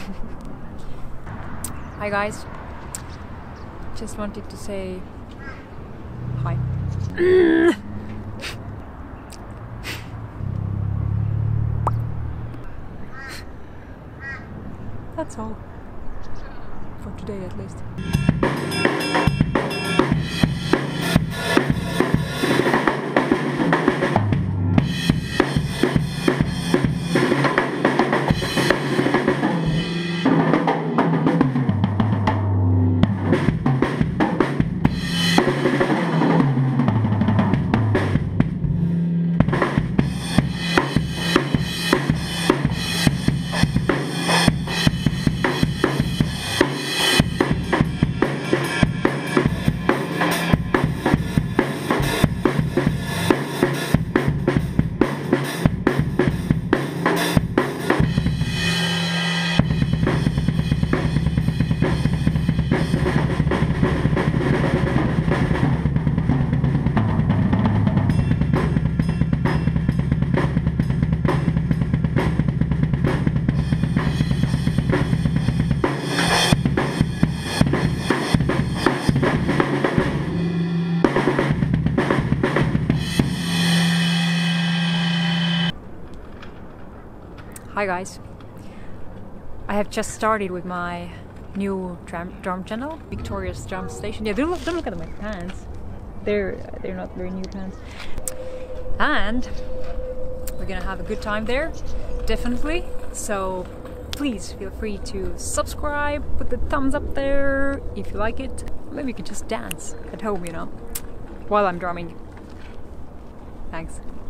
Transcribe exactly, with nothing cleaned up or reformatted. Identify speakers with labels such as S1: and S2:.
S1: Hi guys, just wanted to say hi. That's all for today at least. Hi guys, I have just started with my new drum, drum channel, Victoria's Drum Station. Yeah, don't look, don't look at my pants. They're they're not very new pants. And we're gonna have a good time there, definitely. So please feel free to subscribe, put the thumbs up there if you like it. Maybe you can just dance at home, you know, while I'm drumming. Thanks.